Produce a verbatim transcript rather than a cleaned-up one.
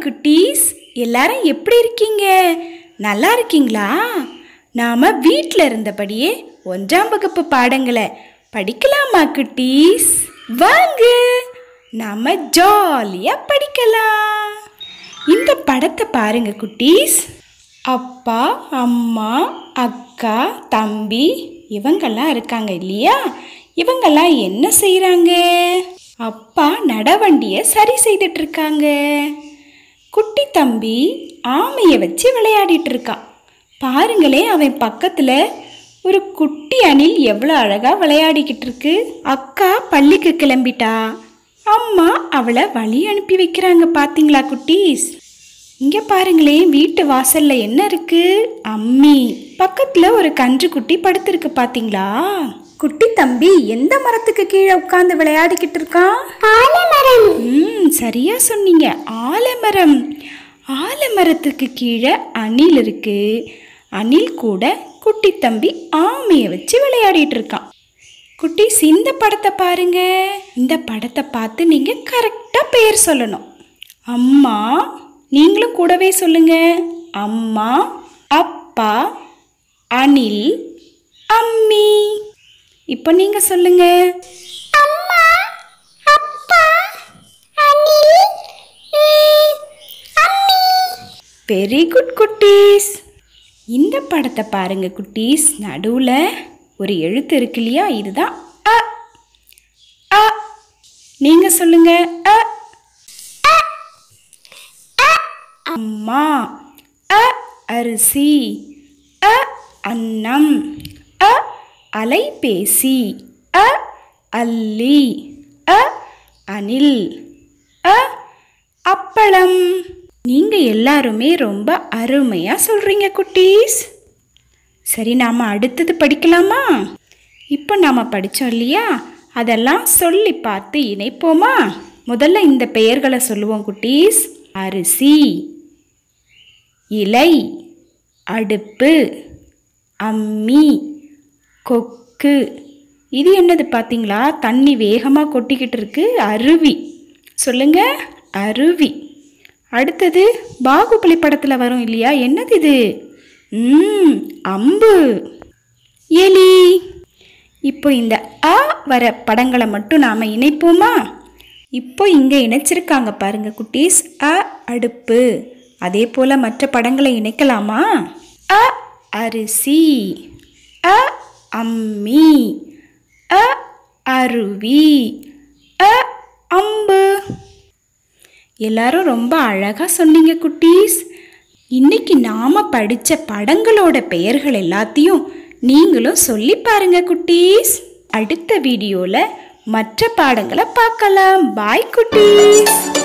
குட்டீஸ், எல்லாரும் எப்படி இருக்கீங்க? நல்லா இருக்கீங்களா? நாம வீட்டில் இருந்தபடியே ஒன்றாம் வகுப்பு பாடங்களை படிக்கலாமா குட்டீஸ்? வாங்க நாம ஜாலியா படிக்கலாம். இந்த படத்தை பாருங்க குட்டீஸ். அப்பா, அம்மா, அக்கா, தம்பி இவங்கெல்லாம் இருக்காங்க இல்லையா? இவங்கெல்லாம் என்ன செய்கிறாங்க? அப்பா நடவண்டியை சரி செய்துட்டு இருக்காங்க. குட்டி தம்பி ஆமையை வச்சு விளையாடிட்டு இருக்கான். பாருங்களே, அவன் பக்கத்தில் ஒரு குட்டி அணில் எவ்வளோ அழகாக விளையாடிக்கிட்டு இருக்கு. அக்கா பள்ளிக்கு கிளம்பிட்டா. அம்மா அவளை வழி அனுப்பி வைக்கிறாங்க. பார்த்தீங்களா குட்டீஸ்? இங்கே பாருங்களேன், வீட்டு வாசல்ல என்ன இருக்கு? அம்மி. பக்கத்தில் ஒரு கன்று குட்டி படுத்திருக்கு. பார்த்தீங்களா? குட்டி தம்பி எந்த மரத்துக்கு கீழே உட்கார்ந்து விளையாடிக்கிட்டு இருக்கான்? ஆலமரம். ம் சரியா சொன்னீங்க, ஆலமரம். ஆலமரத்துக்கு கீழே அணில் இருக்கு. அணில் கூட குட்டி தம்பி ஆமையை வச்சு விளையாடிட்டு இருக்கான். குட்டீஸ், இந்த படத்தை பாருங்க. இந்த படத்தை பார்த்து நீங்க கரெக்டா பெயர் சொல்லணும். அம்மா, நீங்களும் கூடவே சொல்லுங்க. அம்மா, அப்பா, அணில், அம்மி. இப்போ நீங்க சொல்லுங்க. அம்மா, அப்பா, அணில், அம்மி. வெரி குட் குட்டீஸ். இந்த படத்தை பாருங்க குட்டீஸ். நடுவில் ஒரு எழுத்து இருக்கு இல்லையா? இதுதான் அ. அ. நீங்க சொல்லுங்க. அ. அம்மா. அ அரிசி. அ அன்னம். அ அலைபேசி. அ அல்லி. அ அணில். அ அப்பளம். நீங்க எல்லாருமே ரொம்ப அருமையா சொல்றீங்க குட்டீஸ். சரி, நாம அடுத்தது படிக்கலாமா? இப்போ நாம படித்தோம் இல்லையா? அதெல்லாம் சொல்லி பார்த்து இணைப்போமா? முதல்ல இந்த பெயர்களை சொல்லுவோம் குட்டீஸ். அரிசி, இலை, அடுப்பு, அம்மி, கொக்கு. இது என்னது பார்த்தீங்களா? தண்ணி வேகமாக கொட்டிக்கிட்டு இருக்கு. அருவி. சொல்லுங்க, அருவி. அடுத்தது பாகுபலி படத்தில் வரும் இல்லையா? என்னது இது? ம் அம்பு. எலி. இப்போ இந்த அ வர படங்களை மட்டும் நாம் இணைப்போமா? இப்போ இங்கே இணைச்சிருக்காங்க பாருங்க குட்டீஸ். அ அடுப்பு. அதே போல் மற்ற படங்களை இணைக்கலாமா? அ அரிசி. அ அம்மி. அ அருவி. அ அம்பு. எல்லாரும் ரொம்ப அழகாக சொன்னீங்க குட்டீஸ். இன்னைக்கு நாம படித்த படங்களோட பெயர்கள் எல்லாத்தையும் நீங்களும் சொல்லி பாருங்க குட்டீஸ். அடுத்த வீடியோவில் மற்ற பாடங்களை பார்க்கலாம். பாய் குட்டீஸ்.